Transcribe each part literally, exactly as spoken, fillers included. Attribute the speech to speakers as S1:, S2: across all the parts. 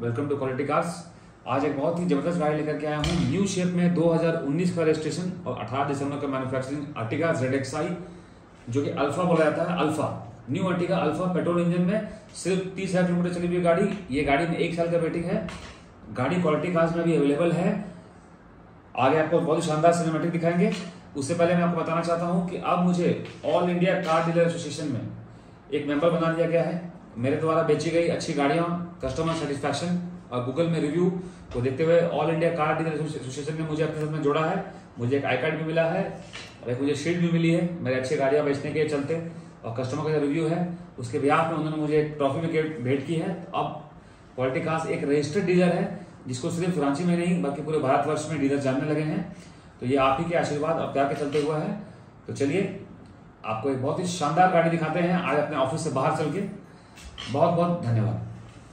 S1: Welcome to quality cars. आज एक बहुत ही जबरदस्त गाड़ी लेकर के आया हूँ न्यू शेप में दो हज़ार उन्नीस का रजिस्ट्रेशन और अठारह दिसंबर का manufacturing Ertiga Z X I, जो कि अल्फा बोला जाता है। Alpha new Ertiga alpha petrol engine में सिर्फ तीस हजार किलोमीटर चली हुई गाड़ी। ये गाड़ी में एक साल का वेटिंग है। गाड़ी क्वालिटी कार्स में भी अवेलेबल है। आगे आपको बहुत ही शानदार सिनेमैटिक दिखाएंगे। उससे पहले मैं आपको बताना चाहता हूँ कि अब मुझे all India car dealer association में एक मेंबर बना दिया गया है। मेरे द्वारा बेची गई अच्छी गाड़ियां, कस्टमर सेटिस्फैक्शन और गूगल में रिव्यू को देखते हुए all India car dealer association ने मुझे अपने साथ में जोड़ा है। मुझे एक आई कार्ड भी मिला है और एक मुझे शीट भी मिली है मेरे अच्छी गाड़ियां बेचने के चलते, और कस्टमर का जो रिव्यू है उसके ब्याह में उन्होंने मुझे एक ट्रॉफी में भेंट की है। तो अब क्वालिटी कार्स एक रजिस्टर्ड डीलर है जिसको सिर्फ रांची में नहीं बल्कि पूरे भारतवर्ष में डीलर जानने लगे हैं। तो ये आप ही के आशीर्वाद और प्यार के चलते हुआ है। तो चलिए आपको एक बहुत ही शानदार गाड़ी दिखाते हैं आज अपने ऑफिस से बाहर चल के। बहुत बहुत धन्यवाद।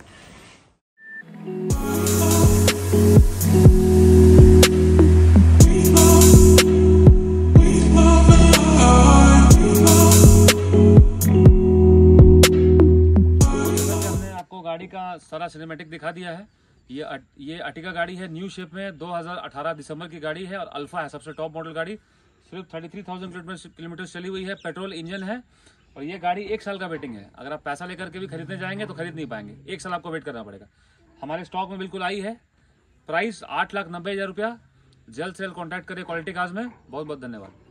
S1: हमने आपको गाड़ी का सारा सिनेमैटिक दिखा दिया है। ये ये अर्टिगा गाड़ी है न्यू शेप में, दो हज़ार अठारह दिसंबर की गाड़ी है और अल्फा है, सबसे टॉप मॉडल गाड़ी। सिर्फ तैंतीस हज़ार किलोमीटर चली हुई है, पेट्रोल इंजन है और ये गाड़ी एक साल का वेटिंग है। अगर आप पैसा लेकर के भी खरीदने जाएंगे तो खरीद नहीं पाएंगे, एक साल आपको वेट करना पड़ेगा। हमारे स्टॉक में बिल्कुल आई है। प्राइस आठ लाख नब्बे हजार रुपया। जल्द से जल्द कॉन्टैक्ट करें क्वालिटी कार्स में। बहुत बहुत धन्यवाद।